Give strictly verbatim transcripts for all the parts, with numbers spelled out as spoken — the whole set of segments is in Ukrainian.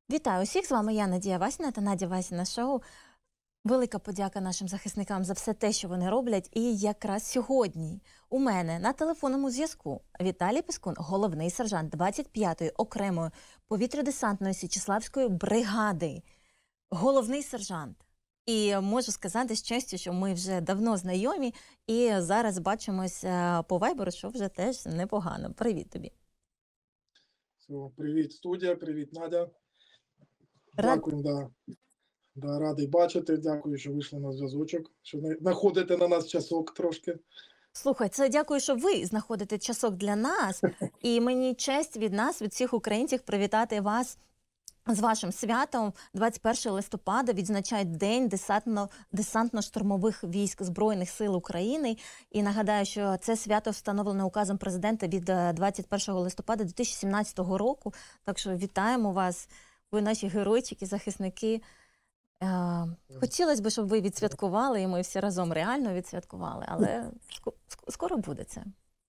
Вітаю усіх, з вами я, Надія Васіна та Надя Васіна Шоу. Велика подяка нашим захисникам за все те, що вони роблять. І якраз сьогодні у мене на телефонному зв'язку Віталій Пискун, головний сержант двадцять п'ятої окремої повітря-десантної Січеславської бригади. Головний сержант. І можу сказати з честю, що ми вже давно знайомі і зараз бачимося по вайберу, що вже теж непогано. Привіт тобі. Все, привіт, студія, привіт, Надя. Рад... Дякую, да. Да, радий бачити, дякую, що вийшли на зв'язочок, що знаходите на нас часок трошки. Слухай, це дякую, що ви знаходите часок для нас. І мені честь від нас, від всіх українців, привітати вас з вашим святом. двадцять першого листопада відзначають День десантно, десантно-штурмових військ Збройних сил України. І нагадаю, що це свято встановлено указом президента від двадцять першого листопада дві тисячі сімнадцятого року. Так що вітаємо вас, ви наші геройчики, захисники. Е, хотілося б, щоб ви відсвяткували, і ми всі разом реально відсвяткували, але скоро буде це.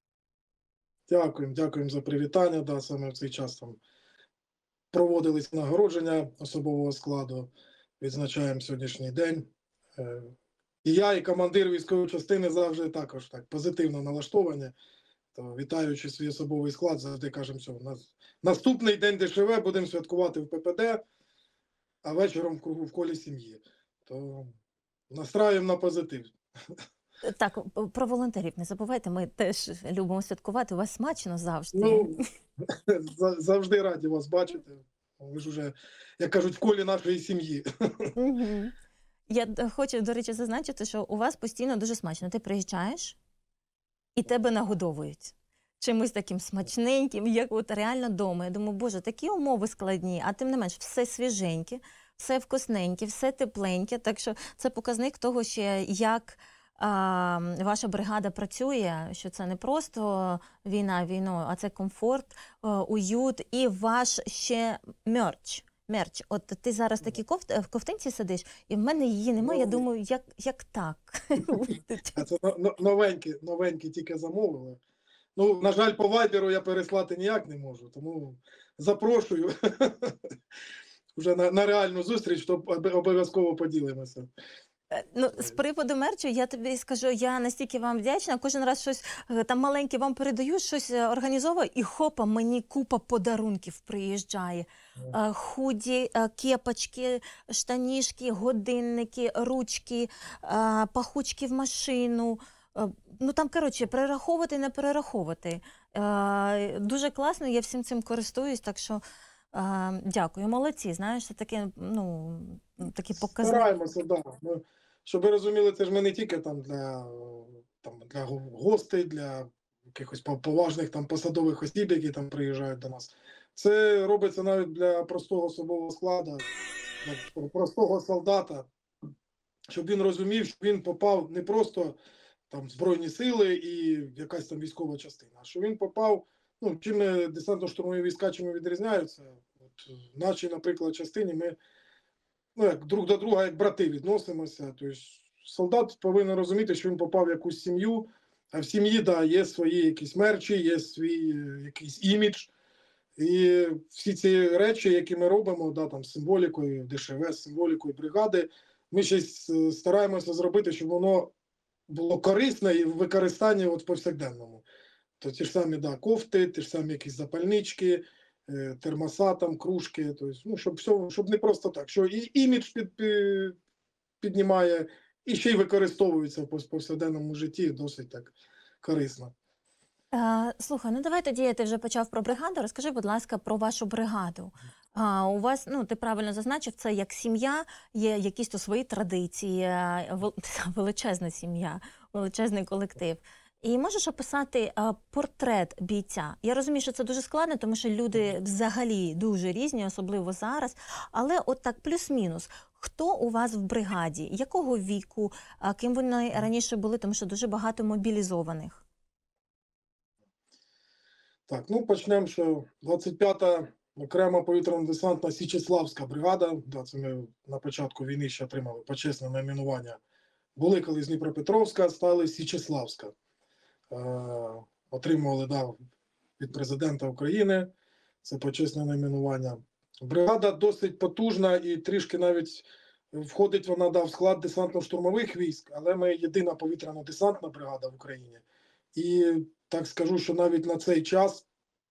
Дякуємо, дякуємо за привітання. Да, саме в цей час там проводились нагородження особового складу. Відзначаємо сьогоднішній день. Е, і я, і командир військової частини завжди також так позитивно налаштовані. То, вітаючи свій особовий склад, завжди кажемо, що у нас наступний день ДШВ будемо святкувати в ППД, а вечором в кругу в колі сім'ї. То настраюємо на позитив. Так, про волонтерів не забувайте, ми теж любимо святкувати, у вас смачно завжди. Ну, завжди раді вас бачити. Ви ж уже, як кажуть, в колі нашої сім'ї. Угу. Я хочу, до речі, зазначити, що у вас постійно дуже смачно. Ти приїжджаєш і тебе нагодовують чимось таким смачненьким, як от реально вдома. Я думаю, боже, такі умови складні, а тим не менш, все свіженьке, все вкусненьке, все тепленьке. Так що це показник того, ще як а, ваша бригада працює, що це не просто війна війною, а це комфорт, а, уют і ваш ще мерч. Мерч. От ти зараз такі кофт, в ковтинці сидиш, і в мене її немає. Я думаю, як, як так? А це новенькі, новенькі тільки замовили. Ну, на жаль, по вайберу я переслати ніяк не можу, тому запрошую вже на, на реальну зустріч, то обов'язково поділимося. Ну, з приводу мерчу, я тобі скажу, я настільки вам вдячна. Кожен раз щось там маленьке вам передаю, щось організовую, і хопа, мені купа подарунків приїжджає. Mm. Худі, кепочки, штанішки, годинники, ручки, пахучки в машину. Ну, там, коротше, перераховувати, не перераховувати. Дуже класно, я всім цим користуюсь, так що дякую. Молодці, знаєш, це таке, ну, такі показники. Стараємося, да. Ми, щоб ви розуміли, це ж ми не тільки там для, там, для гостей, для якихось поважних там посадових осіб, які там приїжджають до нас. Це робиться навіть для простого особового складу, для простого солдата, щоб він розумів, що він попав не просто там в Збройні сили і якась там військова частина, а що він попав, ну, чим десантно-штурмові війська, чим відрізняються. От, в нашій, наприклад, частині ми, ну, як друг до друга, як брати відносимося. Тобто солдат повинен розуміти, що він попав в якусь сім'ю, а в сім'ї, да, є свої якісь мерчі, є свій якийсь імідж. І всі ці речі, які ми робимо, да, там, з символікою ДШВ, з символікою бригади, ми ще стараємося зробити, щоб воно було корисне і в використанні от повсякденному. То ті ж самі, да, кофти, ті ж самі якісь запальнички, термоса, там, кружки, тобто, ну, щоб, все, щоб не просто так, що і імідж під, під, піднімає, і ще й використовується в повсякденному житті досить так корисно. А, слухай, ну давай тоді, ти вже почав про бригаду, розкажи, будь ласка, про вашу бригаду. А, у вас, ну, ти правильно зазначив, це як сім'я, є якісь то свої традиції, величезна сім'я, величезний колектив. І можеш описати а, портрет бійця? Я розумію, що це дуже складно, тому що люди взагалі дуже різні, особливо зараз. Але от так плюс-мінус. Хто у вас в бригаді? Якого віку? А, ким вони раніше були? Тому що дуже багато мобілізованих. Так, ну почнемо, що двадцять п'ята окрема повітряно-десантна Січеславська бригада. Да, це ми на початку війни ще отримали почесне найменування. Були коли з Дніпропетровська, стали Січеславська. Е, отримували, да, від президента України це почесне найменування. Бригада досить потужна і трішки навіть входить вона да, в склад десантно-штурмових військ, але ми єдина повітряно-десантна бригада в Україні. І так скажу, що навіть на цей час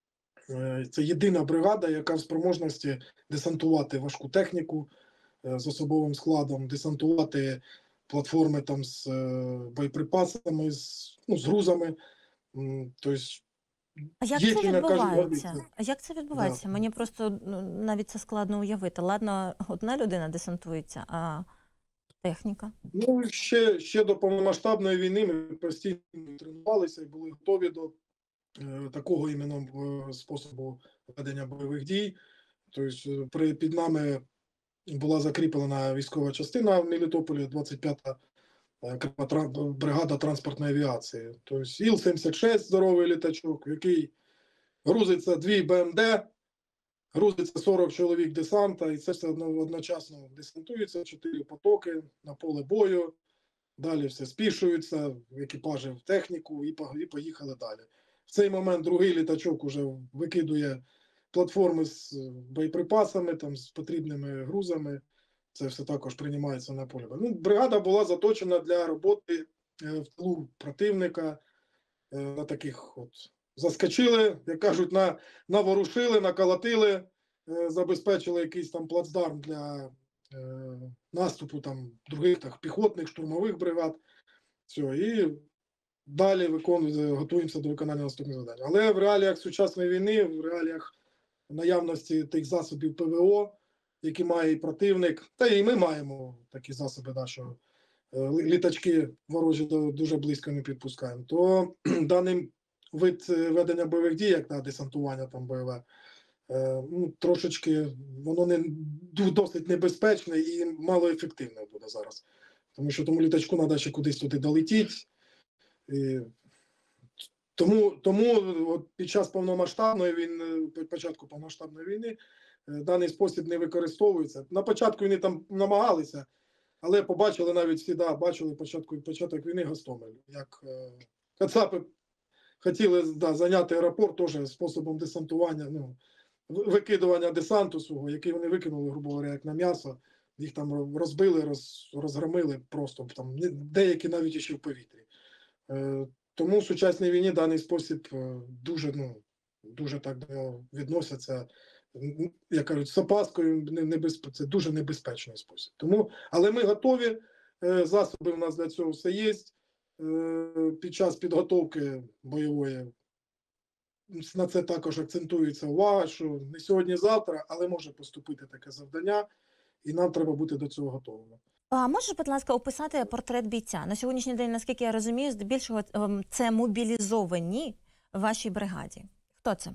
е, це єдина бригада, яка в спроможності десантувати важку техніку е, з особовим складом, десантувати платформи там з е, боєприпасами, з, ну, з грузами. М, Тобто А як є це чим, як кажуть, відбувається? гордитися. А як це Да. відбувається? Мені просто ну, навіть це складно уявити. Ладно, одна людина десантується, а техніка. Ну, ще, ще до повномасштабної війни ми постійно тренувалися і були готові до е, такого іменно е, способу ведення бойових дій. Тобто е, при, під нами була закріплена військова частина в Мелітополі, двадцять п'ята е, окрема тран- бригада транспортної авіації. Тобто Іл сімдесят шість, здоровий літачок, в який грузиться дві БМД, грузиться сорок чоловік десанта, і це все одно- одночасно десантується, чотири потоки на поле бою. Далі все спішується, екіпажі в техніку і по- і поїхали далі. В цей момент другий літачок уже викидує платформи з боєприпасами, там, з потрібними грузами. Це все також приймається на полі. Ну, бригада була заточена для роботи е, в тилу противника. е, На таких от заскочили, як кажуть, на, наворушили, наколотили, е, забезпечили якийсь там плацдарм для е, наступу там других так, піхотних, штурмових бригад. Все, і далі виконуємо, готуємося до виконання наступних завдань. Але в реаліях сучасної війни, в реаліях наявності тих засобів ПВО, які має і противник, та і ми маємо такі засоби, да, що е, літачки ворожі до- дуже близько не підпускаємо, то даний вид е, ведення бойових дій, як на десантування там бойове, е, ну, трошечки воно не ду- досить небезпечне і малоефективне буде зараз. Тому що тому літачку треба ще кудись туди долетіти. І тому тому от під час повномасштабної війни, початку повномасштабної війни, е, даний спосіб не використовується. На початку вони там намагалися, але побачили навіть всі, да, бачили початку, початок війни Гостомель, як е, кацапи хотіли да, зайняти аеропорт теж способом десантування, ну, в- викидування десанту свого, який вони викинули, грубо говоря, як на м'ясо. Їх там розбили, роз, розгромили просто, там, не- деякі навіть ще в повітрі. Е, Тому в сучасній війні даний спосіб е, дуже, ну, дуже так до нього відносяться, м, як кажуть, з опаскою, не- небезпе- це дуже небезпечний спосіб. Тому, але ми готові, е, засоби в нас для цього все є. Е, Під час підготовки бойової на це також акцентується увага, що не сьогодні-завтра, але може поступити таке завдання, і нам треба бути до цього готовими. А можеш, будь ласка, описати портрет бійця? На сьогоднішній день, наскільки я розумію, здебільшого ем, це мобілізовані в вашій бригаді. Хто це?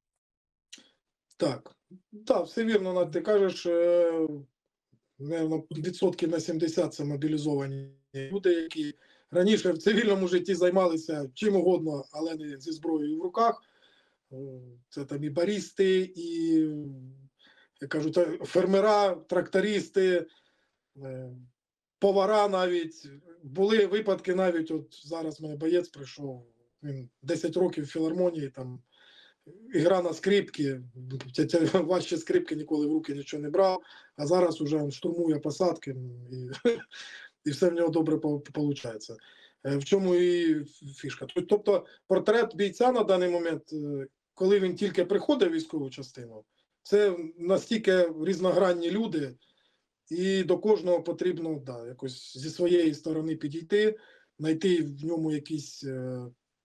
Так, так, все вірно, Надь, ти кажеш, е, наверно, відсотків на сімдесят це мобілізовані люди, які раніше в цивільному житті займалися чим угодно, але не зі зброєю в руках. Е, Це там і барісти, і, як кажуть, е, фермера, трактористи, е, повара навіть. Були випадки навіть, от зараз мене боєць прийшов, він десять років в філармонії, там ігра на скрипки, тя- тя- важчі скрипки ніколи в руки нічого не брав, а зараз уже він штурмує посадки, і, і все в нього добре виходить. В чому і фішка. Тобто портрет бійця на даний момент, е, коли він тільки приходить в військову частину, це настільки різногранні люди, і до кожного потрібно да, якось зі своєї сторони підійти, знайти в ньому якісь, е,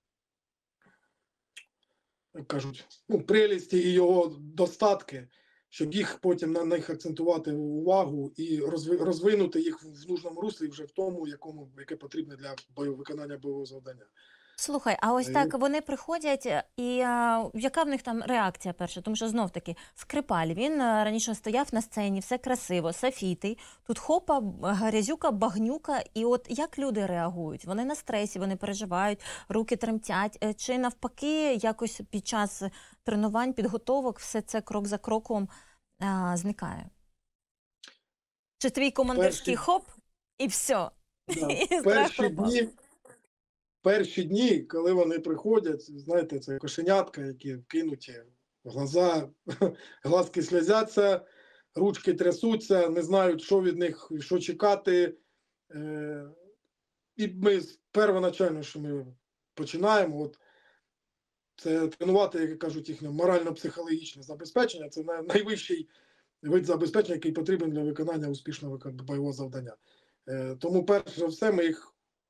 як кажуть, ну, прелісті і його достатки, щоб їх потім на них акцентувати увагу і розви- розвинути їх в нужному руслі вже в тому, якому яке потрібне для бою, виконання бойового завдання. Слухай, а ось Е, так вони приходять, е, і а, яка в них там реакція перша? Тому що знов таки Скрипаль, він е, раніше стояв на сцені, все красиво, софіти. Тут хопа, б- грязюка, багнюка. І от як люди реагують? Вони на стресі, вони переживають, руки тремтять. Е, Чи навпаки, якось під час тренувань, підготовок все це крок за кроком а, зникає? Чи твій командирський Перші, хоп і все? да, І страх перші пропав. дні, перші дні, коли вони приходять, знаєте, це кошенятка, які вкинуті глаза, глазки сльозяться, ручки трясуться, не знають, що від них, що чекати. Е, І ми з- первоначально, що ми починаємо, от, це тренувати, як кажуть, їхнє морально-психологічне забезпечення. Це най- найвищий вид забезпечення, який потрібен для виконання успішного вика- бойового завдання. Е, Тому, перш за все, ми їх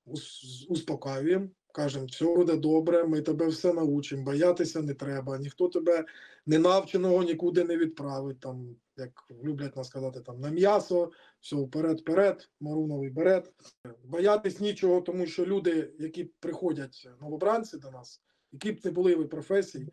ус- успокаюємо, кажемо, все буде добре, ми тебе все научимо, боятися не треба, ніхто тебе не навченого нікуди не відправить, там, як люблять нас сказати, там, на м'ясо, все, вперед-вперед, маруновий берет. Боятись нічого, тому що люди, які приходять новобранці до нас, які б не були ви професії,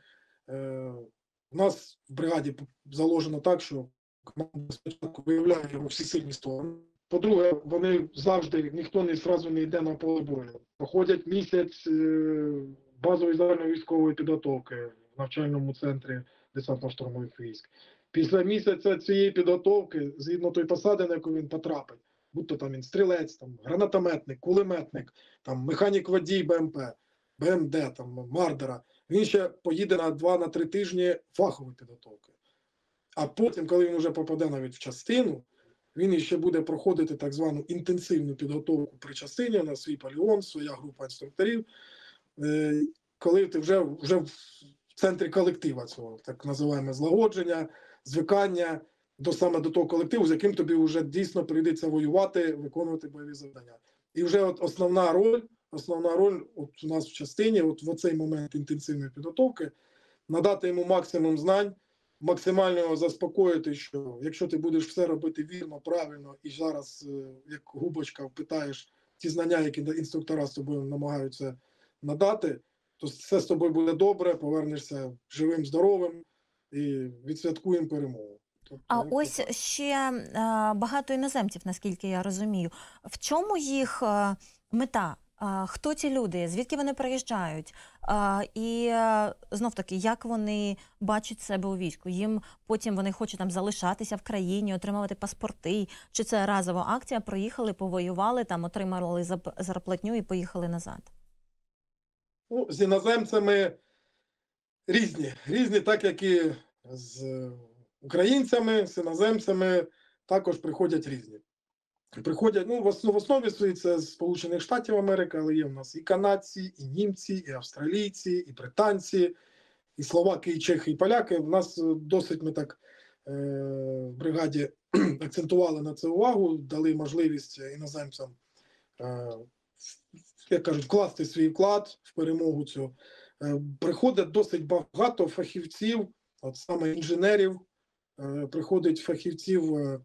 е, у нас в бригаді заложено так, що команда спочатку виявляє його всі сильні сторони. По-друге, вони завжди, ніхто не зразу не йде на поле бою. Проходять місяць е, базової загальної військової підготовки в навчальному центрі десантно-штурмових військ. Після місяця цієї підготовки, згідно той посади, на яку він потрапить, будь-то там він стрілець, там, гранатометник, кулеметник, там, механік водій БМП, БМД, там, Мардера, він ще поїде на два три тижні фахової підготовки. А потім, коли він вже попаде навіть в частину, він ще буде проходити так звану інтенсивну підготовку при частині на свій полігон, своя група інструкторів, е, коли ти вже, вже в центрі колектива цього, так називаємо злагодження, звикання до саме до того колективу, з яким тобі вже дійсно прийдеться воювати, виконувати бойові завдання. І вже от основна роль, основна роль от у нас в частині, от в цей момент інтенсивної підготовки, надати йому максимум знань, максимально його заспокоїти, що якщо ти будеш все робити вірно, правильно, і зараз, як губочка, впитаєш ті знання, які інструктора з тобою намагаються надати, то все з тобою буде добре, повернешся живим, здоровим і відсвяткуємо перемогу. Тобто, А як ось так. ще е, багато іноземців, наскільки я розумію. В чому їх е, мета? Е, Хто ці люди? Звідки вони приїжджають? Е, І е, знов таки, як вони бачать себе у війську? Їм потім вони хочуть там залишатися в країні, отримувати паспорти? Чи це разова акція? Проїхали, повоювали, там отримали зап- зарплатню і поїхали назад? Ну, з іноземцями різні. Різні, так як і з українцями, з іноземцями також приходять різні. Приходять, ну, в основ- в основі своїй це з Сполучених Штатів Америки, але є в нас і канадці, і німці, і австралійці, і британці, і словаки, і чехи, і поляки. В нас е, досить ми так е, в бригаді акцентували на це увагу, дали можливість іноземцям, е, як кажуть, вкласти свій вклад в перемогу цю. Е, приходить досить багато фахівців, от саме інженерів, е, приходить фахівців. Е,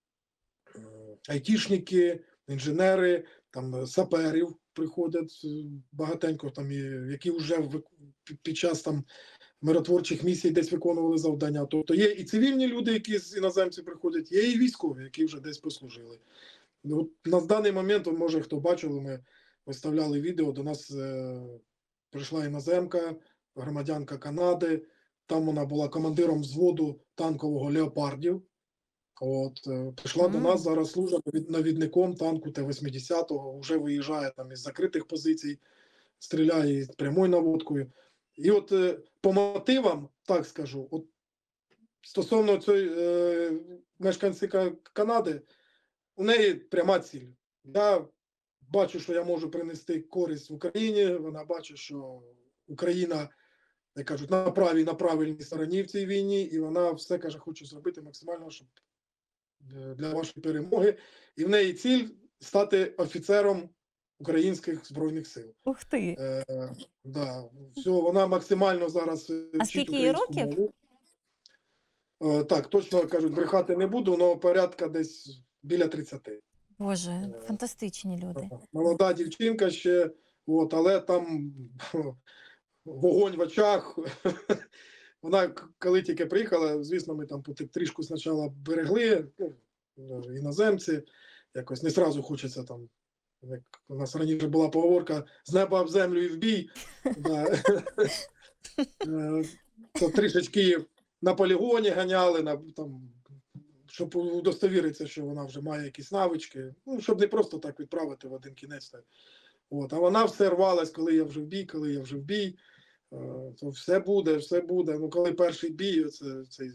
айтішники, інженери, там саперів приходять багатенько, там, які вже під час там миротворчих місій десь виконували завдання. Тобто є і цивільні люди, які з іноземців приходять, є і військові, які вже десь послужили. От на даний момент, може хто бачив, ми виставляли відео, до нас е, прийшла іноземка, громадянка Канади, там вона була командиром взводу танкового «Леопардів». От, е, прийшла до нас, М. зараз служить навід- навідником танку Т вісімдесят, вже виїжджає там із закритих позицій, стріляє із прямою наводкою. І от е, по мотивам, так скажу, от стосовно цієї е, мешканці Ка- Канади, у неї пряма ціль. Я бачу, що я можу принести користь в Україні, вона бачить, що Україна, як кажуть, на правій, на правильній стороні в цій війні, і вона все, каже, хоче зробити максимально, щоб е, для вашої перемоги. І в неї ціль стати офіцером українських Збройних сил. Ух ти! Е, да, все, вона максимально зараз е, А вчить скільки їй українську років? мову. Е, так, точно кажуть, брехати не буду, але порядка десь біля тридцяти. Боже, Е, фантастичні люди. Молода дівчинка ще, от, але там вогонь в очах. Вона, к- коли тільки приїхала, звісно, ми там поти- трішку спочатку берегли, ну, іноземці, якось не сразу хочеться там, як у нас раніше була поговорка, з неба в землю і в бій. Да. Е, То трішечки на полігоні ганяли, на, там, щоб удостовіритися, що вона вже має якісь навички, ну, щоб не просто так відправити в один кінець. Так. От. А вона все рвалась, коли я вже в бій, коли я вже в бій. Е, то все буде, все буде. Ну, коли перший бій, це цей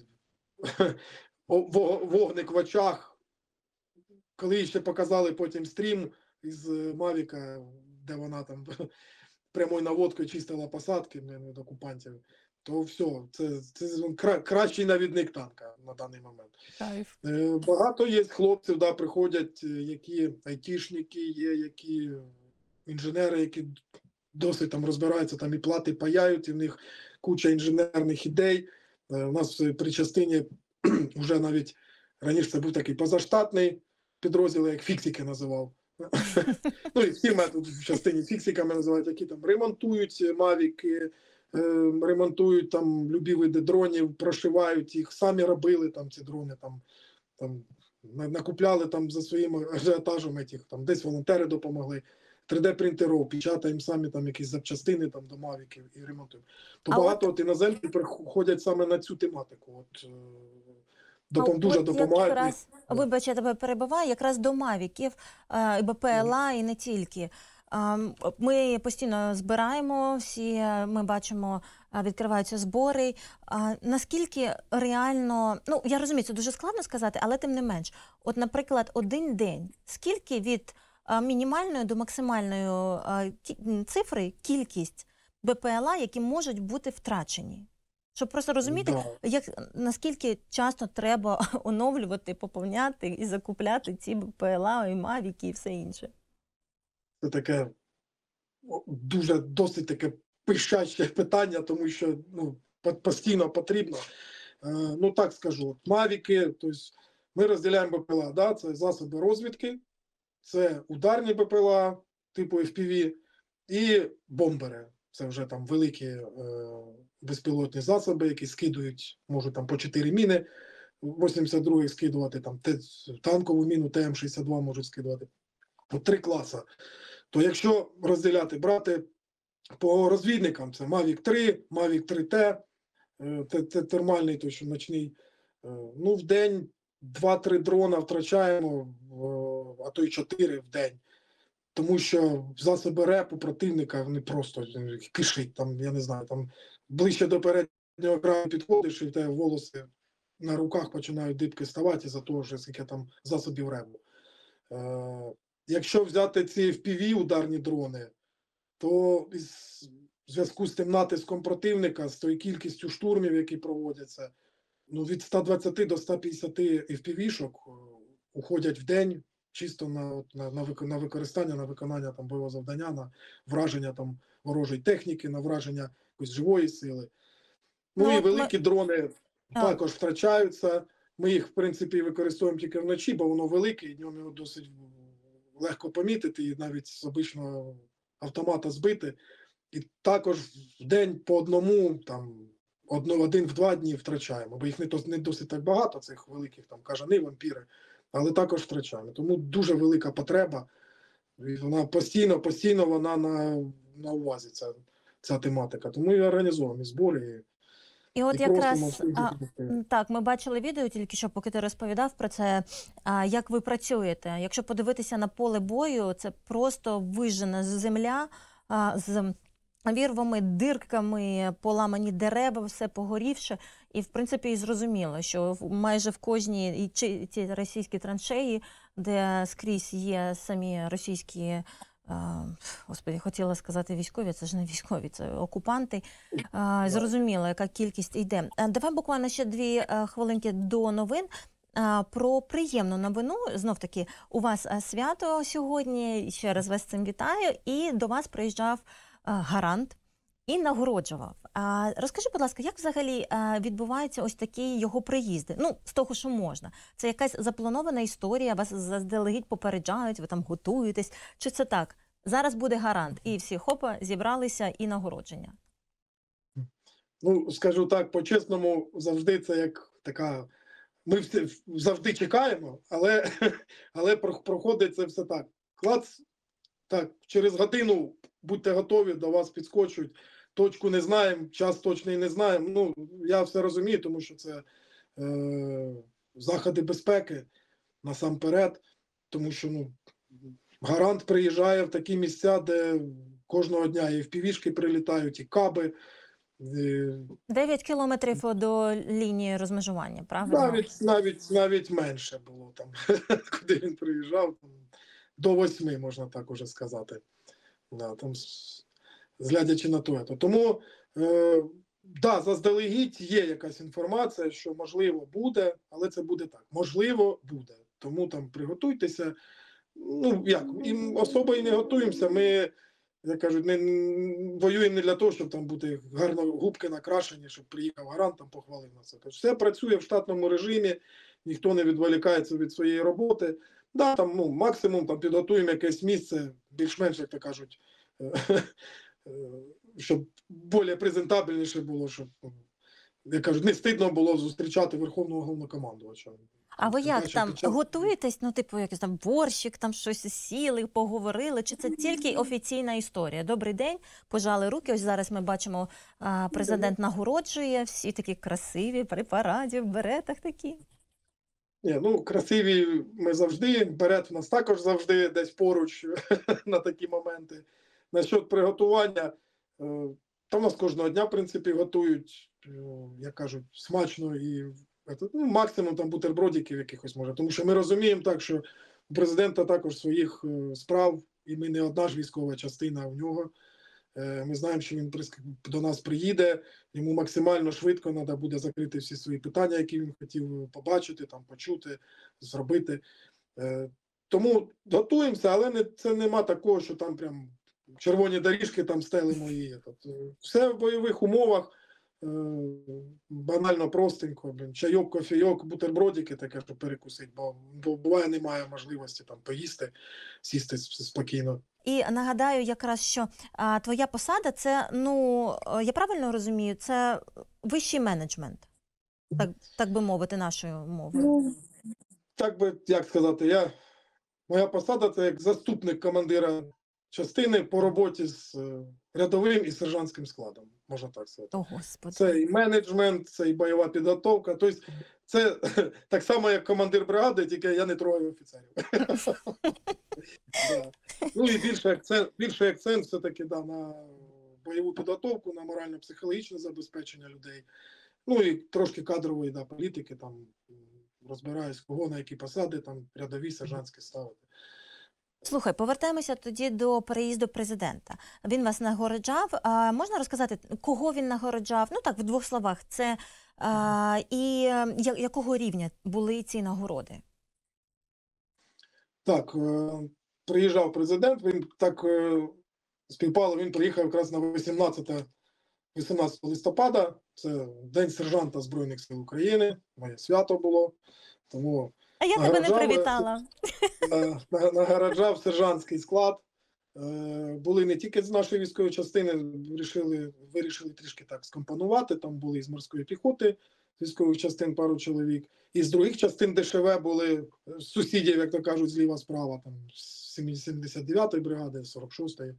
вогник в очах, коли ще показали потім стрім із Мавіка, де вона там прямою наводкою чистила посадки від окупантів, то все, це, це кра, кращий навідник танка на даний момент. Кайф. Е, багато є хлопців, да, приходять, які айтішники є, які інженери, які досить там розбираються, там і плати паяють, і в них куча інженерних ідей. Е, у нас при частині вже навіть раніше це був такий позаштатний підрозділ, як фіксики називав. Ну і всі ми тут в частині фіксиками називають, які там ремонтують мавіки, е, ремонтують там любі види дронів, прошивають їх, самі робили там ці дрони, там, там накупляли там за своїм ажіотажем этих, там десь волонтери допомогли. три де принтерів, печатаємо самі там якісь запчастини там до мавіків і ремонтуємо. То А багато от- от іноземців приходять саме на цю тематику. От, е, допом, А дуже от допомагають. Якраз, вибач, я тебе перебиваю, якраз до мавіків, е, і БПЛА, і не тільки. А, м, Ми постійно збираємо всі, е, ми бачимо, е, відкриваються збори. А наскільки реально, ну я розумію, це дуже складно сказати, але тим не менш, от, наприклад, один день, скільки від е, мінімальної до максимальної е, кі- м, цифри кількість БПЛА, які можуть бути втрачені? Щоб просто розуміти, Да. як, наскільки часто треба оновлювати, поповняти і закупляти ці БПЛА, і Мавіки, і все інше. Це таке о, дуже досить таке пишаче питання, тому що ну, по- постійно потрібно. Е, ну так скажу, мавіки, тобто ми розділяємо БПЛА, да, це засоби розвідки, це ударні БПЛА типу еф пі ві і бомбери. Це вже там великі е, безпілотні засоби, які скидують, можуть там по чотири міни, вісімдесят другий скидувати, там те- танкову міну Т М шістдесят два можуть скидувати. По три класи. То якщо розділяти, брати по розвідникам, це Мавік три, Мавік три Т, це термальний, той, що ночний, е, ну в день два-три дрона втрачаємо, в- а то й чотири в день. Тому що засоби репу противника, вони просто е, кишить, там, я не знаю, там ближче до переднього краю підходиш, і в тебе волоси на руках починають дибки ставати за того, що скільки там засобів репу. Е, Якщо взяти ці еф пі ві ударні дрони, то із в зв'язку з тим натиском противника, з тою кількістю штурмів, які проводяться, ну від ста двадцяти до ста п'ятдесяти еф пі ві-шок е, уходять в день чисто на, от, на, на, вик- на використання, на виконання там бойового завдання, на враження там ворожої техніки, на враження якоїсь живої сили. Ну, Ну, і от ми- великі дрони А. також втрачаються. Ми їх, в принципі, використовуємо тільки вночі, бо воно велике, і днем його досить легко помітити, і навіть з обичного автомата збити. І також в день по одному, там, одно, один в два дні втрачаємо, бо їх не, то, не досить так багато, цих великих там кажани, вампіри, але також втрачаємо. Тому дуже велика потреба, і вона постійно, постійно вона на, на увазі, ця, ця тематика. Тому і організовуємо і збори, І от і просимо якраз всіх а, допомогти. м, так, ми бачили відео тільки що, поки ти розповідав про це, а, як ви працюєте. Якщо подивитися на поле бою, це просто вижжена земля а, з вірвами, дирками, поламані дерева, все погорівше. І, в принципі, і зрозуміло, що в- майже в кожній і чи ці російські траншеї, де скрізь є самі російські, а, господи, хотіла сказати військові, це ж не військові, це окупанти. А, Зрозуміло, яка кількість йде. А, Давай буквально ще дві е, хвилинки до новин. А, Про приємну новину. Знов таки, у вас е, свято сьогодні. Ще раз вас з цим вітаю. І до вас приїжджав е, гарант і нагороджував. А розкажи, будь ласка, як взагалі е, відбуваються ось такі його приїзди? Ну, з того, що можна. Це якась запланована історія, вас заздалегідь попереджають, ви там готуєтесь. Чи це так? Зараз буде гарант, і всі хопа зібралися і нагородження. Ну, скажу так, по-чесному, завжди це як така. Ми всі завжди чекаємо, але, але про- проходить це все так. Клац, так, через годину будьте готові, до вас підскочуть. Точку не знаємо, час точний не знаємо. Ну, я все розумію, тому що це е, заходи безпеки насамперед, тому що ну, гарант приїжджає в такі місця, де кожного дня і впівішки прилітають, і каби, Е, дев'ять кілометрів до лінії розмежування, правильно? Навіть, навіть, навіть менше було там, куди він приїжджав, там, до восьми, можна так уже сказати. Да, там, с- зглядячи на то. ето. Тому, е, да, заздалегідь є якась інформація, що можливо буде, але це буде так. Можливо, буде. Тому там приготуйтеся. Ну, як, і особо і не готуємося. Ми, як кажуть, не н- воюємо не для того, щоб там бути гарно губки накрашені, щоб приїхав гарант, там похвалив на це. Тобто все працює в штатному режимі, ніхто не відволікається від своєї роботи. Да, там, ну, максимум там підготуємо якесь місце, більш-менш, як то кажуть, е, щоб більш презентабельніше було, щоб, ну, як кажуть, не стидно було зустрічати Верховного Головнокомандувача. А ви Тим як паче там під час- готуєтесь? Ну, типу, якийсь там борщик, там щось сіли, поговорили? Чи це тільки офіційна історія? Добрий день, пожали руки. Ось зараз ми бачимо, а, президент нагороджує, всі такі красиві, при параді, в беретах такі. Ні, ну красиві ми завжди, берет в нас також завжди десь поруч на такі моменти. Насчет приготування, е, там нас кожного дня, в принципі, готують, е, як кажуть, смачно і ето, ну, максимум там бутербродиків якихось може. Тому що ми розуміємо так, що у президента також своїх е, справ, і ми не одна ж військова частина у нього. Е, Ми знаємо, що він прис- до нас приїде, йому максимально швидко треба буде закрити всі свої питання, які він хотів побачити, там, почути, зробити. Е, Тому готуємося, але не, це нема такого, що там прям червоні доріжки там стелимо і тобто, все в бойових умовах, е, банально простенько, блін, чайок, кофійок, бутербродики таке, щоб перекусити, бо, бо буває немає можливості там поїсти, сісти с- спокійно. І нагадаю якраз, що а, твоя посада – це, ну, е, я правильно розумію, це вищий менеджмент, так, так би мовити, нашою мовою. Ну, так би, як сказати, я, моя посада це як заступник командира частини по роботі з е, рядовим і сержантським складом, можна так сказати. О, Господи. Це і менеджмент, це і бойова підготовка. Тобто це так само, як командир бригади, тільки я не трогаю офіцерів. Да. Ну і більше акцент, більший акцент все-таки да, на бойову підготовку, на морально-психологічне забезпечення людей. Ну і трошки кадрової да, політики, там м, розбираюсь, кого на які посади, там рядові, сержантські ставити. Слухай, повертаємося тоді до переїзду президента. Він вас нагороджав. А можна розказати, кого він нагороджав? Ну так, в двох словах. Це а, і е, я- якого рівня були ці нагороди? Так, е, приїжджав президент, він так е, співпало, він приїхав якраз на вісімнадцяте листопада, це День сержанта Збройних сил України, моє свято було, тому А я тебе не Нагороджав, е, привітала. на- на- нагороджав сержантський склад. Е, Були не тільки з нашої військової частини, вирішили, вирішили трішки так скомпонувати. Там були із морської піхоти, з військових частин пару чоловік. І з других частин ДШВ були з сусідів, як то кажуть, зліва справа, там з сімдесят дев'ятої бригади, сорок шостої.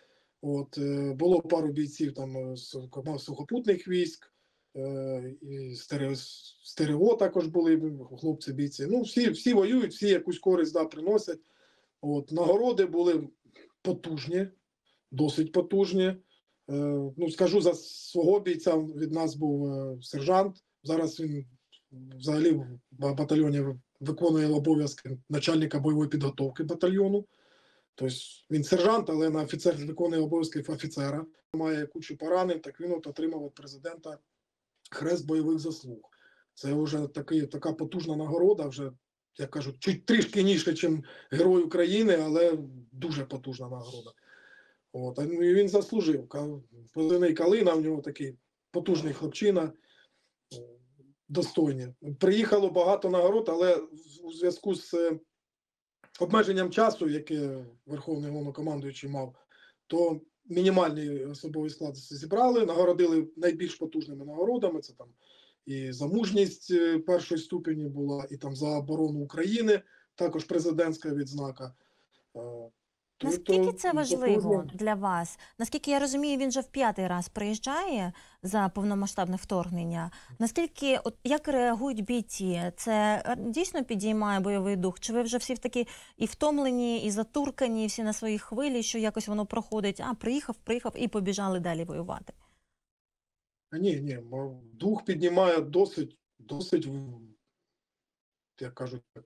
От, е, було пару бійців там е, з команд сухопутних військ, е, і стере- стерево також були хлопці бійці. Ну, всі, всі воюють, всі якусь користь да, приносять. От, нагороди були потужні, досить потужні. Е, ну, скажу за свого бійця, від нас був е, сержант. Зараз він взагалі в ба- батальйоні виконує обов'язки начальника бойової підготовки батальйону. Тобто він сержант, але на офіцер виконує обов'язки офіцера. Має кучу поранень, так він от отримав від президента хрест бойових заслуг. Це вже такий, така потужна нагорода, вже, як кажуть, чуть трішки ніжче, ніж Герой України, але дуже потужна нагорода. От, а ну, і він заслужив. Ка- Позивний Калина, в нього такий потужний хлопчина, е, достойні. Приїхало багато нагород, але в- у зв'язку з е, обмеженням часу, яке Верховний Головнокомандуючий мав, то мінімальний особовий склад зібрали, нагородили найбільш потужними нагородами. Це там і за мужність е, першої ступені була, і там за оборону України, також президентська відзнака. Е, то- Наскільки то це важливо потужно. для вас? Наскільки я розумію, він вже в п'ятий раз приїжджає за повномасштабне вторгнення. Наскільки, от як реагують бійці? Це е, дійсно підіймає бойовий дух? Чи ви вже всі такі і втомлені, і затуркані, і всі на своїй хвилі, що якось воно проходить? А, приїхав, приїхав і побіжали далі воювати. А ні, ні, мо дух піднімає досить досить в як кажуть, так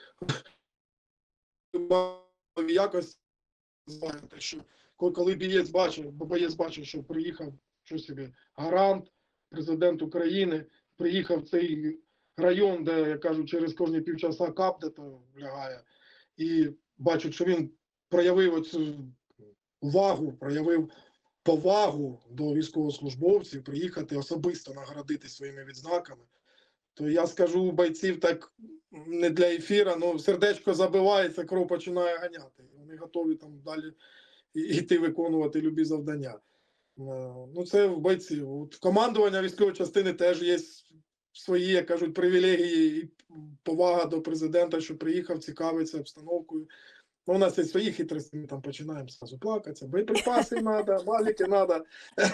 якось знаєте, що ко коли бієць бачив, бо боєць бачив, що приїхав, що собі, гарант, президент України, приїхав в цей район, де, як кажуть, через кожні півчаса кап де-то лягає, і бачать, що він проявив оцю увагу, проявив повагу до військовослужбовців, приїхати особисто наградити своїми відзнаками. То я скажу, у бойців так не для ефіра, ну сердечко забивається, кров починає ганяти. Вони готові там далі йти виконувати любі завдання. Е, Ну, це в бойців. От в командування військової частини теж є свої, як кажуть, привілегії і повага до президента, що приїхав, цікавиться обстановкою. Ну, у нас є свої хитрості, ми там починаємо зразу плакатися. Боєприпаси треба, мавіки треба.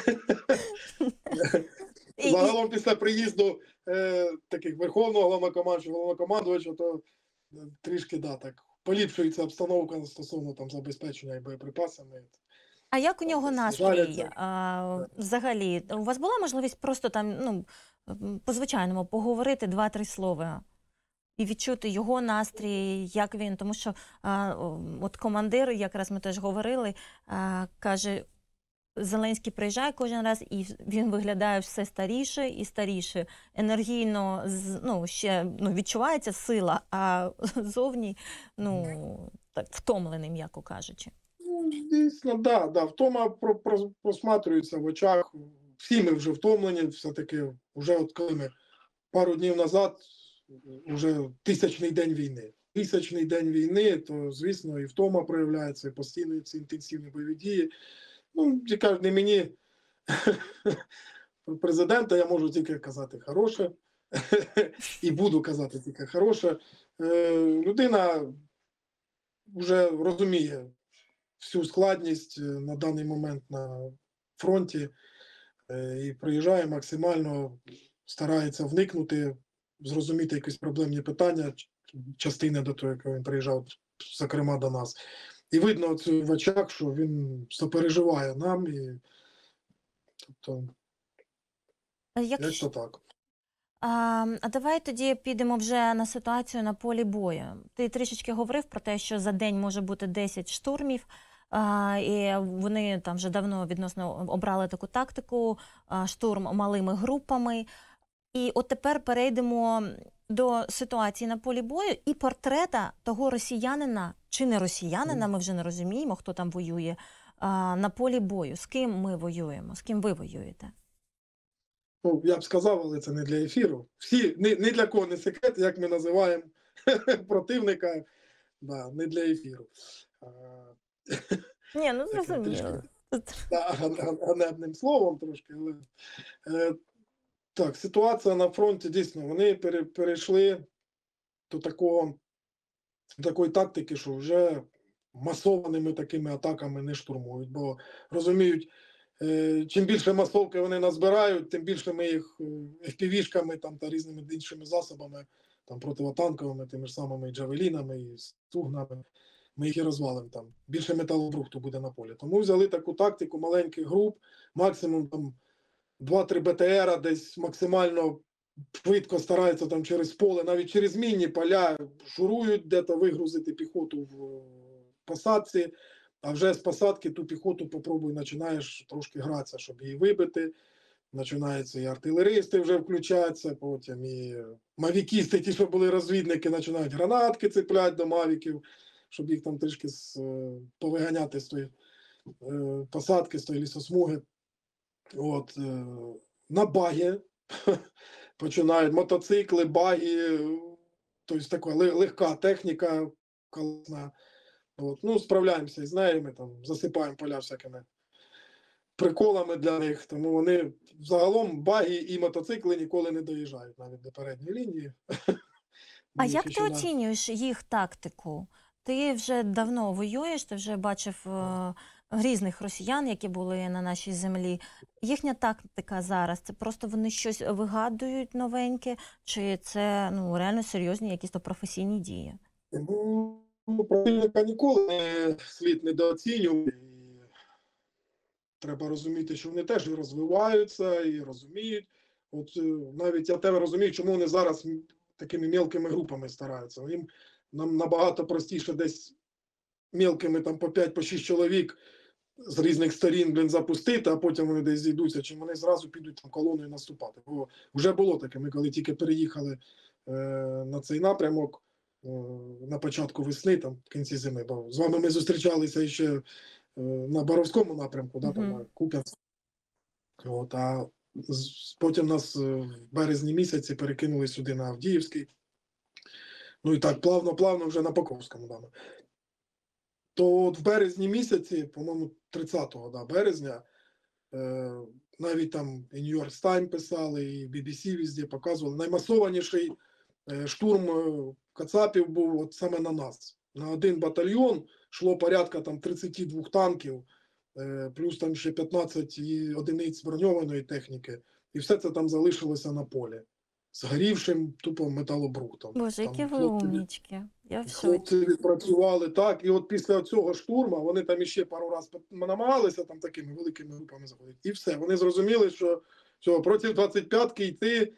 І, і, Загалом після приїзду е, таких верховного головнокомандуючого, головнокомандувача, то е, трішки да, так поліпшується обстановка стосовно там забезпечення і боєприпасами. а як у Там нього десь настрій? жаряться. А, Да. взагалі, у вас була можливість просто там, ну, м, по-звичайному поговорити два-три слова і відчути його настрій, як він? Тому що а, о, от командир, якраз ми теж говорили, а, каже, Зеленський приїжджає кожен раз, і він виглядає все старіше і старіше. Енергійно, з- ну, ще ну, відчувається сила, а зовні, ну, так, втомлений, м'яко кажучи. Ну, дійсно, да, да. Втома про, про, просматрюється в очах. Всі ми вже втомлені, все-таки, вже от коли ми пару днів назад, вже тисячний день війни. Тисячний день війни, то, звісно, і втома проявляється, і постійно ці інтенсивні бойові дії. Ну, я кажу, не мені про президента, я можу тільки казати хороше, і буду казати тільки хороше. Е, Людина вже розуміє всю складність е, на даний момент на фронті е, і приїжджає максимально, старається вникнути, зрозуміти якісь проблемні питання, ч- частини до того, як він приїжджав, зокрема до нас. І видно це в очах, що він сопереживає нам, і тобто, А як Якщо, то так. а, а давай тоді підемо вже на ситуацію на полі бою. Ти трішечки говорив про те, що за день може бути десять штурмів, а, і вони там вже давно відносно обрали таку тактику, а, штурм малими групами. І от тепер перейдемо до ситуації на полі бою і портрета того росіянина, чи не росіянина, ми вже не розуміємо, хто там воює, а, на полі бою. З ким ми воюємо, з ким ви воюєте? Ну, я б сказав, але це не для ефіру. Всі, ні, ні для кого не секрет, як ми називаємо противника, да, не для ефіру. А, Ні, ну таке зрозуміло. трішки да, га- га- ганебним словом трошки. Але, е, так, ситуація на фронті дійсно, вони пере, перейшли до такого, такої тактики, що вже масованими такими атаками не штурмують, бо розуміють, е, чим більше масовки вони назбирають, тим більше ми їх еф пі ві-шками там, та різними іншими засобами, там, противотанковими, тими ж самими джавелінами і стугнами, ми їх і розвалимо там. Більше металобрухту буде на полі. Тому взяли таку тактику маленьких груп, максимум там два-три бе те ера десь максимально швидко стараються там через поле, навіть через мінні поля шурують, де-то вигрузити піхоту в посадці, а вже з посадки ту піхоту попробуй починаєш трошки гратися, щоб її вибити. Починаються і артилеристи вже включаються, потім і мавікісти, ті, що були розвідники, починають гранатки цеплять до мавіків, щоб їх там трішки з, повиганяти з тої е, посадки, з тої лісосмуги. От, е, на баги починають мотоцикли, баги, тобто така легка техніка колесна. От, ну, справляємося із нею, ми там засипаємо поля всякими приколами для них, тому вони загалом баги і мотоцикли ніколи не доїжджають навіть до передньої лінії. А Ми їх як ти ще на... оцінюєш їх тактику? Ти вже давно воюєш, ти вже бачив е, різних росіян, які були на нашій землі. Їхня тактика зараз, це просто вони щось вигадують новеньке, чи це ну, реально серйозні якісь то професійні дії? Ну, противника ніколи не слід недооцінювати. треба розуміти, що вони теж і розвиваються, і розуміють. От е, навіть я тебе розумію, чому вони зараз м- такими мілкими групами стараються. Їм нам набагато простіше десь мілкими там по п'ять по шість чоловік з різних сторін, блін, запустити, а потім вони десь зійдуться, чим вони зразу підуть там колоною наступати. Бо вже було таке. Ми коли тільки переїхали е, на цей напрямок е, на початку весни, там в кінці зими, бо з вами ми зустрічалися ще е, на Боровському напрямку, да, там Мгм. на Куп'янськ. От, а з- потім нас е, в березні місяці перекинули сюди на Авдіївський. Ну і так, плавно-плавно вже на Покровському. Да. То от в березні місяці, по-моєму, тридцятого да, березня, е, навіть там і New York Times писали, і бі бі сі везде показували. Наймасованіший е, штурм е, Кацапів був от саме на нас. На один батальйон йшло порядка там тридцять два танків, е, плюс там ще п'ятнадцять і одиниць броньованої техніки. І все це там залишилося на полі. Згорівшим тупо металобрухтом. Боже, які Там ви хлопці умнічки. Я в шоці. Хлопці відпрацювали так, і от після цього штурму вони там іще пару разів намагалися там такими великими групами заходити. І все. Вони зрозуміли, що все, проти двадцять п'ятки йти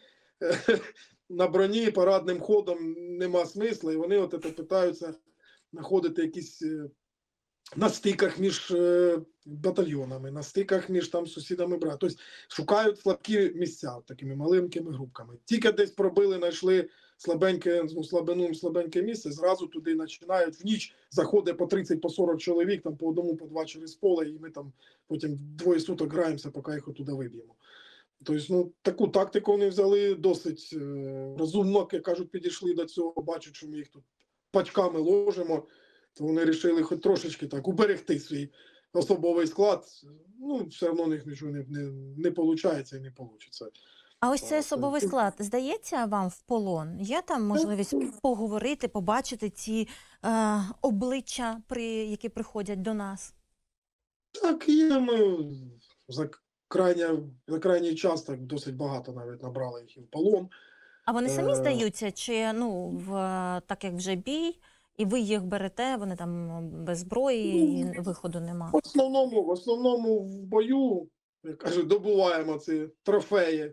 на броні парадним ходом нема смисла, і вони от це питаються знаходити якісь е, на стиках між е, батальйонами, на стиках між там сусідами брат. Тобто шукають слабкі місця такими маленькими групками. Тільки десь пробили, знайшли слабеньке, ну, слабину, слабеньке місце, зразу туди починають в ніч, заходить по тридцять по сорок чоловік, там по одному, по два через поле, і ми там потім двоє суток граємося, поки їх туди виб'ємо. Тобто, ну, таку тактику вони взяли досить е, розумно, як кажуть, підійшли до цього, бачать, що ми їх тут пачками ложимо, то вони вирішили хоч трошечки так уберегти свій особовий склад. Ну, все одно у них нічого не, не, не виходить і не вийде. А ось цей особовий склад, здається вам в полон? Є там можливість поговорити, побачити ці е, обличчя, при, які приходять до нас? Так, є, ми за, крайня, за крайній час так досить багато навіть набрали їх і в полон. А вони самі Е, здаються, чи ну, в, так як вже бій, і ви їх берете, вони там без зброї, і виходу нема? В основному, в основному в бою, як кажуть, добуваємо ці трофеї.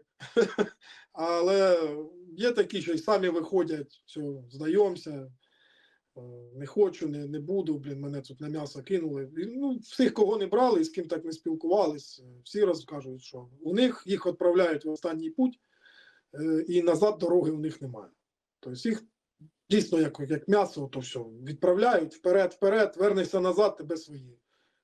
Але є такі, що й самі виходять, все, здаємося, е, не хочу, не, не буду, блін, мене тут на м'ясо кинули. І, ну, всіх, кого не брали, і з ким так не спілкувались, всі розкажуть, що у них їх відправляють в останній путь, е, і назад дороги у них немає. Тобто їх дійсно як, як м'ясо, то все, відправляють вперед, вперед, вернешся назад, тебе свої.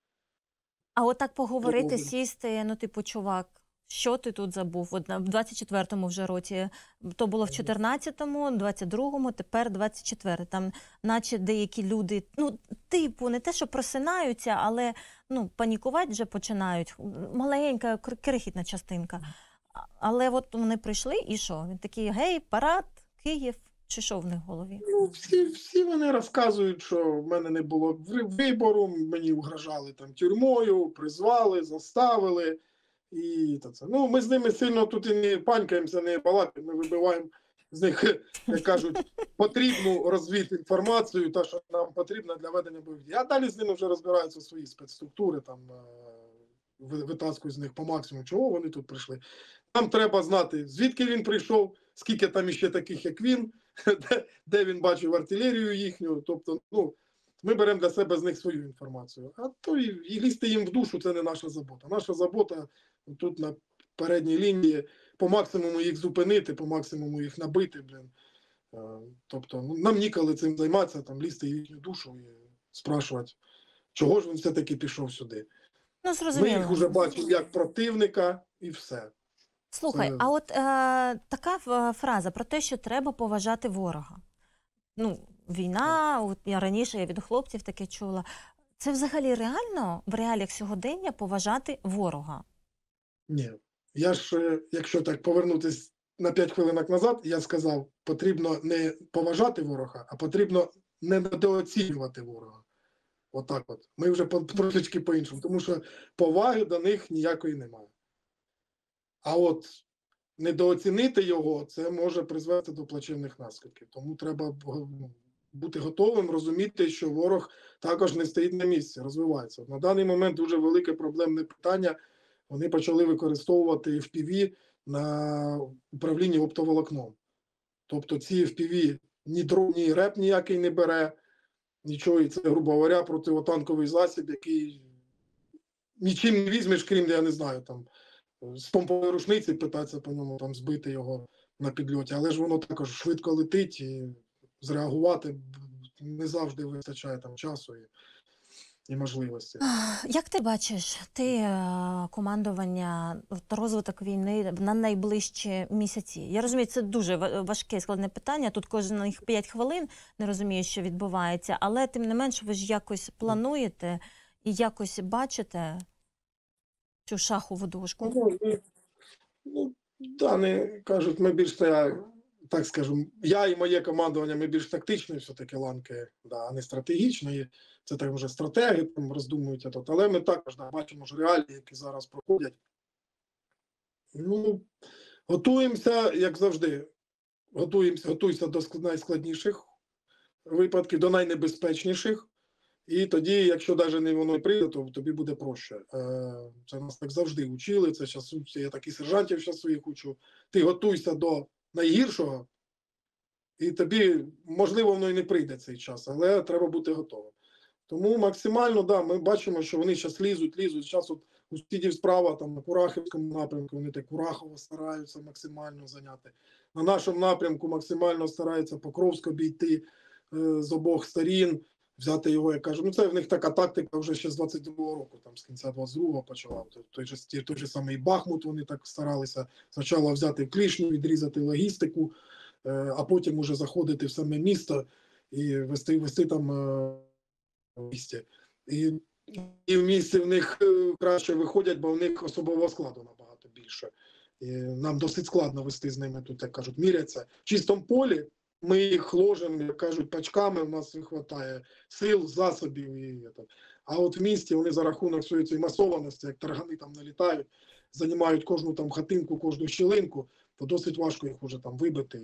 А от так поговорити, Добре. сісти, ну типу, чувак, що ти тут забув? От на- в двадцять четвертому вже році, то було в чотирнадцятому, двадцять другому, тепер двадцять четвертому. Там наче деякі люди, ну, типу, не те, що просинаються, але ну, панікувати вже починають. Маленька, кр- крихітна частинка. А- Але от вони прийшли і що? Він такий, гей, парад, Київ, чи що в них в голові? Ну, всі, всі вони розказують, що в мене не було ви- вибору, мені вгрожали там тюрмою, призвали, заставили. І та це. Ну, ми з ними сильно тут і не панькаємося, не балакаємо, ми вибиваємо з них, як кажуть, потрібну розвідку інформацію, та, що нам потрібна для ведення бойових дій. А далі з ними вже розбираються свої спецструктури, там е, ви- витаскують з них по максимуму, чого вони тут прийшли. Нам треба знати, звідки він прийшов, скільки там іще таких, як він, де, де він бачив артилерію їхню. Тобто, ну, ми беремо для себе з них свою інформацію. А то і, і лізти їм в душу це не наша забота. Наша забота тут на передній лінії по максимуму їх зупинити, по максимуму їх набити. Блін. Е, Тобто, ну, нам ніколи цим займатися, там лізти в їхню душу і спрашувати, чого ж він все-таки пішов сюди. Ну, Ми зрозуміло. їх вже бачимо як противника і все. Слухай, Це- а от е, така ф- фраза про те, що треба поважати ворога. Ну, війна, от я раніше я від хлопців таке чула. Це взагалі реально в реаліях сьогодення поважати ворога? Ні. Я ж, е, якщо так повернутися на п'ять хвилинок назад, я сказав, потрібно не поважати ворога, а потрібно не недооцінювати ворога. Отак от. Ми вже по- трошечки по-іншому, тому що поваги до них ніякої немає. А от недооцінити його, це може призвести до плачевних наслідків. Тому треба б- ну, бути готовим, розуміти, що ворог також не стоїть на місці, розвивається. На даний момент дуже велике проблемне питання. Вони почали використовувати еф пі ві на управлінні оптоволокном. Тобто ці еф пі ві ні дрон, ні реп ніякий не бере, нічого, і це, грубо говоря, противотанковий засіб, який нічим не візьмеш, крім, я не знаю, там, з помпової рушниці питатися по ньому, там, збити його на підльоті. Але ж воно також швидко летить, і зреагувати не завжди вистачає там часу і, і можливості. Як ти бачиш, ти е, командування, от розвиток війни на найближчі місяці? Я розумію, це дуже ва- важке, складне питання. Тут кожних п'ять хвилин не розумієш, що відбувається, але тим не менш ви ж якось плануєте і якось бачите цю шахову дошку? Ну, ну, ну, да, не кажуть, ми більш, та- так скажу, я і моє командування, ми більш тактичної все-таки ланки, да, а не стратегічної. Це так вже стратеги там роздумують. а тут. Але ми також да, бачимо ж реалії, які зараз проходять. Ну, готуємося, як завжди. Готуємося, готуйся до ск- найскладніших випадків, до найнебезпечніших. І тоді, якщо навіть не воно і прийде, то тобі буде проще. Е, Це нас так завжди учили. Це зараз я так і сержантів зараз своїх учу. Ти готуйся до найгіршого, і тобі, можливо, воно і не прийде цей час, але треба бути готовим. Тому максимально, да, ми бачимо, що вони зараз лізуть, лізуть. Зараз от у сусідів справа, там на Курахівському напрямку, вони так Курахово стараються максимально зайняти. На нашому напрямку максимально стараються Покровськ обійти е, з обох сторін, взяти його, я кажу. Ну це в них така тактика вже ще з двадцять другого року, там з кінця двадцять другого почала. Той же, той же самий Бахмут вони так старалися спочатку взяти в клішню, відрізати логістику, е, а потім уже заходити в саме місто і вести, вести там е, в місті. І, і в місті в них е, краще виходять, бо в них особового складу набагато більше. І нам досить складно вести з ними тут, як кажуть, міряться. В чистому полі ми їх ложимо, як кажуть, пачками, у нас вистачає сил, засобів. І, а от в місті вони за рахунок своєї цієї масованості, як таргани там налітають, займають кожну там хатинку, кожну щілинку, то досить важко їх вже там вибити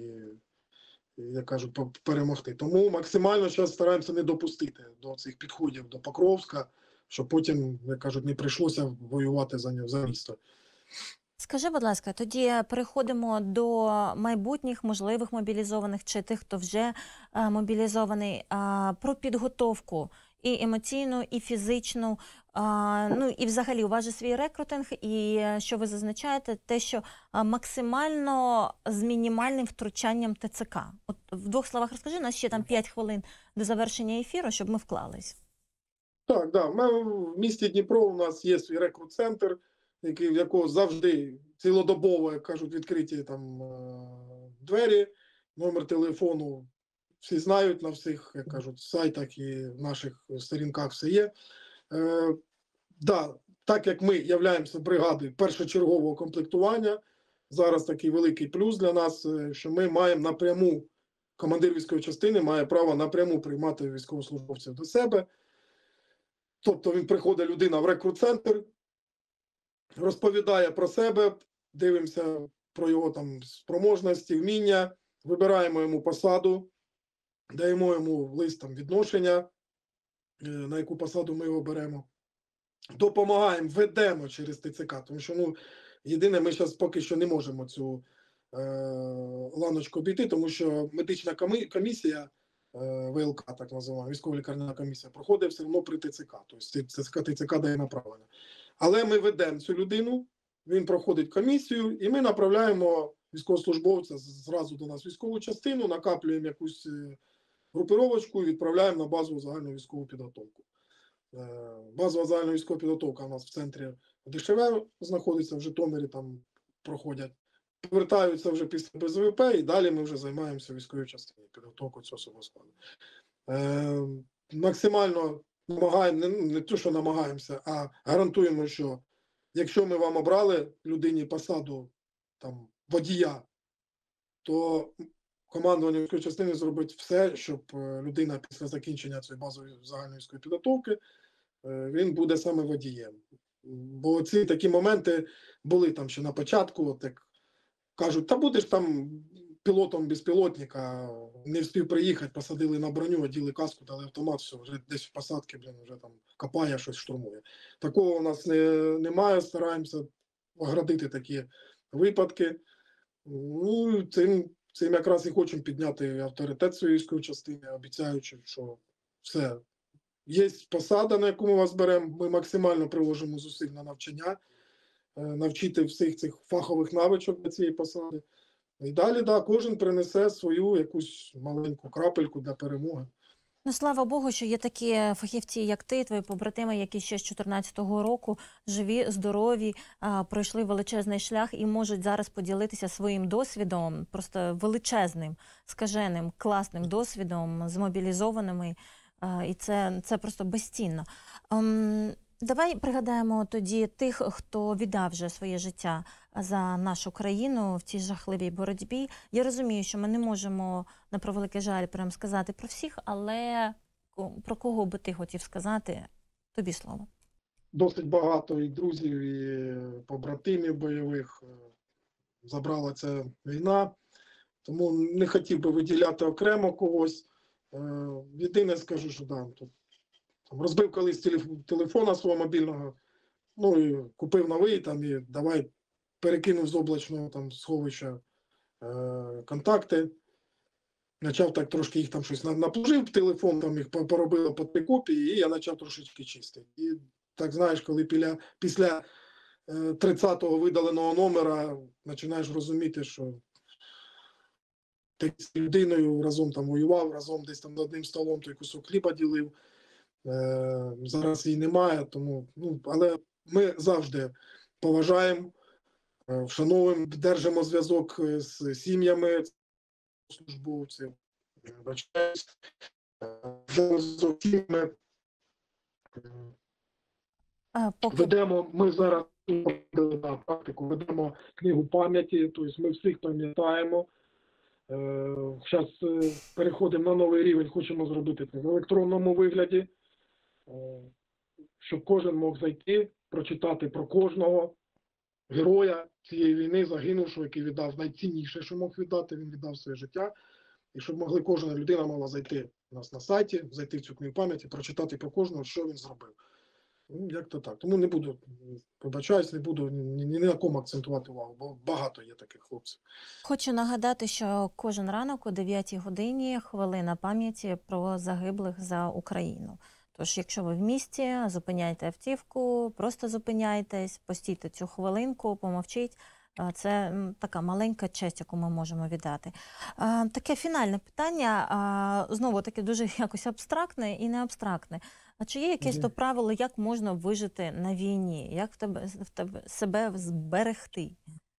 і, як кажуть, по- перемогти. Тому максимально зараз стараємося не допустити до цих підходів до Покровська, щоб потім, як кажуть, не прийшлося воювати за нього, за місто. Скажи, будь ласка, тоді переходимо до майбутніх можливих мобілізованих чи тих, хто вже е, мобілізований, а, про підготовку і емоційну, і фізичну. А, ну і взагалі у вас же свій рекрутинг, і е, що ви зазначаєте, те, що а, максимально з мінімальним втручанням те це ка. От в двох словах розкажи, у нас ще там п'ять хвилин до завершення ефіру, щоб ми вклались. Так, да. Ми в місті Дніпро у нас є свій рекрут-центр, який, в якого завжди цілодобово, як кажуть, відкриті там е, двері, номер телефону всі знають на всіх, як кажуть, сайтах і наших сторінках все є. Е, да, так як ми являємося бригадою першочергового комплектування, зараз такий великий плюс для нас, е, що ми маємо напряму, командир військової частини має право напряму приймати військовослужбовців до себе. Тобто він приходить, людина в рекрут-центр, розповідає про себе, дивимося про його там спроможності, вміння, вибираємо йому посаду, даємо йому лист там відношення, е, на яку посаду ми його беремо. Допомагаємо, ведемо через те це ка, тому що, ну, єдине, ми зараз поки що не можемо цю е, ланочку обійти, тому що медична комі- комісія, е, ве ел ка, так називаємо, військово-лікарняна комісія, проходить все одно при те це ка, тобто те це ка, те це ка дає направлення. Але ми ведемо цю людину, він проходить комісію, і ми направляємо військовослужбовця з- зразу до нас в військову частину, накаплюємо якусь е, групировочку і відправляємо на базову загальну військову підготовку. Е, Базова загальна військова підготовка у нас в центрі Д Ш В знаходиться, в Житомирі там проходять. Повертаються вже після Б З В П, і далі ми вже займаємося військовою частиною, підготовкою цього особового складу. Е, максимально намагаємо, не, не те, що намагаємося, а гарантуємо, що якщо ми вам обрали людині посаду там, водія, то командування військової частини зробить все, щоб е, людина після закінчення цієї базової загальної військової підготовки е, він буде саме водієм. Бо ці такі моменти були там ще на початку, от як кажуть, та будеш там пілотом безпілотника, не встиг приїхати, посадили на броню, оділи каску, дали автомат, все, вже десь в посадці, блін, вже там копає, щось штурмує. Такого у нас не, немає, стараємося оградити такі випадки. Ну, цим, цим якраз і хочемо підняти авторитет своєї військової частини, обіцяючи, що все, є посада, на яку ми вас беремо, ми максимально приложимо зусиль на навчання, навчити всіх цих фахових навичок для цієї посади. І далі, да, кожен принесе свою якусь маленьку крапельку для перемоги. Ну, слава Богу, що є такі фахівці, як ти, твої побратими, які ще з чотирнадцятого року живі, здорові, а, пройшли величезний шлях і можуть зараз поділитися своїм досвідом, просто величезним, скаженим, класним досвідом, змобілізованими. А, і це, це просто безцінно. Ем, Давай пригадаємо тоді тих, хто віддав вже своє життя за нашу країну в цій жахливій боротьбі. Я розумію, що ми не можемо, на превеликий жаль, прям сказати про всіх, але про кого би ти хотів сказати? Тобі слово. Досить багато і друзів, і побратимів бойових забрала ця війна, тому не хотів би виділяти окремо когось. Єдине скажу, що да, тут Там, розбив колись телефона свого мобільного, ну і купив новий, там, і давай перекинув з облачного там, сховища е, контакти. Почав так трошки їх там щось наплужив, телефон там їх поробило по три копії, і я почав трошечки чистити. І так, знаєш, коли після, після е, тридцятого видаленого номера починаєш розуміти, що ти з людиною разом там воював, разом десь там за одним столом той кусок хліба ділив. Е, зараз її немає, тому, ну, але ми завжди поважаємо, е, вшановуємо, держимо зв'язок з сім'ями службовців, е, А, поки... ведемо, ми зараз на практику ведемо книгу пам'яті, тобто ми всіх пам'ятаємо. Зараз е, переходимо на новий рівень, хочемо зробити це в електронному вигляді, щоб кожен мог зайти, прочитати про кожного героя цієї війни, загинувшого, який віддав найцінніше, що мог віддати, він віддав своє життя. І щоб могли, кожна людина мала зайти у нас на сайті, зайти в цю книгу пам'яті, прочитати про кожного, що він зробив. Ну, як-то так. Тому не буду, побачаюсь, не буду ні, ні на кому акцентувати увагу, бо багато є таких хлопців. Хочу нагадати, що кожен ранок о дев'ятій годині хвилина пам'яті про загиблих за Україну. Тож, якщо ви в місті, зупиняйте автівку, просто зупиняйтесь, постійте цю хвилинку, помовчіть. Це така маленька честь, яку ми можемо віддати. Таке фінальне питання, знову таки дуже якось абстрактне і не абстрактне. А чи є якесь то правило, як можна вижити на війні? Як в тебе, в тебе себе зберегти?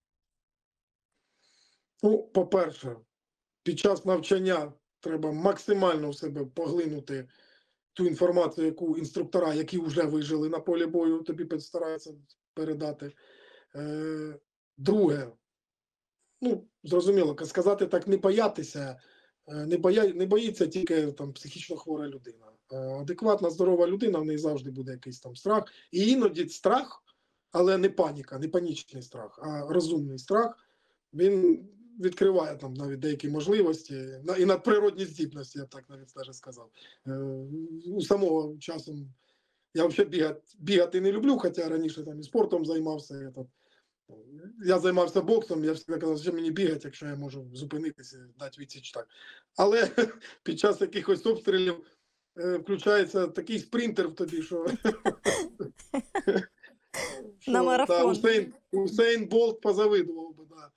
Ну, по-перше, під час навчання треба максимально в себе поглинути ту інформацію, яку інструктора, які вже вижили на полі бою, тобі постараються передати. Е, друге, ну, зрозуміло, сказати так, не боятися, не, боя, не боїться тільки там психічно хвора людина. Адекватна, здорова людина, в неї завжди буде якийсь там страх. І іноді страх, але не паніка, не панічний страх, а розумний страх, він відкриває там навіть деякі можливості і надприродні здібності, я б так навіть теж сказав. У самого часом я взагалі бігати, бігати не люблю, хоча раніше там і спортом займався. Я займався боксом, я завжди казав, що мені бігати, якщо я можу зупинитися, дати відсіч так. Але під час якихось обстрілів е, включається такий спринтер в тобі, що, що на марафон. Да, Усейн, Усейн Болт позавидував би. Да.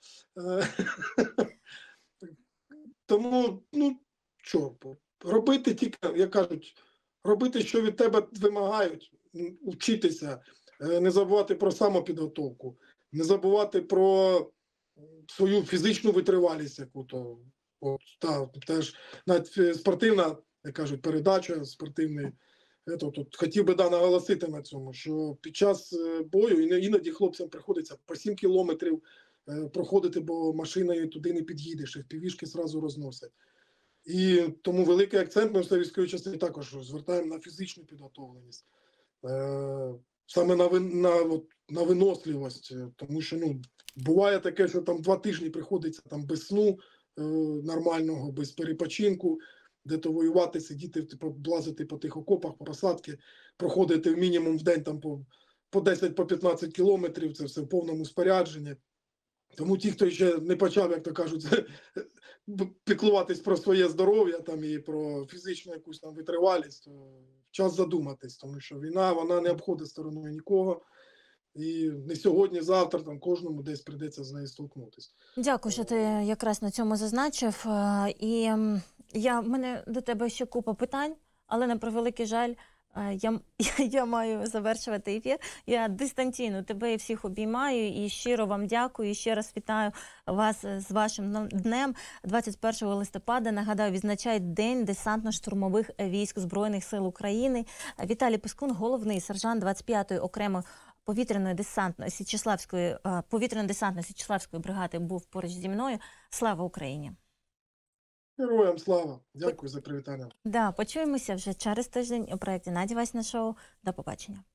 Тому, ну, що, робити тільки, як кажуть, робити, що від тебе вимагають, вчитися, не забувати про самопідготовку, не забувати про свою фізичну витривалість, яку то, от, та, теж навіть спортивна, як кажуть, передача, спортивний, ето, тут, хотів би да, наголосити на цьому, що під час бою іноді хлопцям приходиться по сім кілометрів е, проходити, бо машиною туди не під'їдеш, і півішки зразу розносять. І тому великий акцент ми в військовій частині також звертаємо на фізичну підготовленість. Е, Саме на, на, от, на виносливість, тому що ну, буває таке, що там два тижні приходиться там без сну, е, нормального, без перепочинку, де то воювати, сидіти, типу, блазити по тих окопах, по посадки, проходити в мінімум в день там по, по десять по п'ятнадцять кілометрів, це все в повному спорядженні. Тому ті, хто ще не почав, як то кажуть, піклуватись про своє здоров'я там і про фізичну якусь там витривалість, то час задуматись, тому що війна, вона не обходить стороною нікого. І не сьогодні, завтра там кожному десь прийдеться з нею столкнутися. Дякую, що ти якраз на цьому зазначив. Е, І м, я, в мене до тебе ще купа питань, але на превеликий жаль, е, я, м- я маю завершувати ефір. Я дистанційно тебе і всіх обіймаю і щиро вам дякую. І ще раз вітаю вас е, з вашим дном- днем. двадцять першого листопада, нагадаю, відзначають День десантно-штурмових військ Збройних сил України. Е, Віталій Пискун, головний сержант двадцять п'ятої окремої повітряної десантної Січеславської е, повітряно-десантної Січеславської бригади був поруч зі мною. Слава Україні! Героям слава! Дякую за привітання. Да, почуємося вже через тиждень у проєкті «Надя Васіна Шоу». До побачення.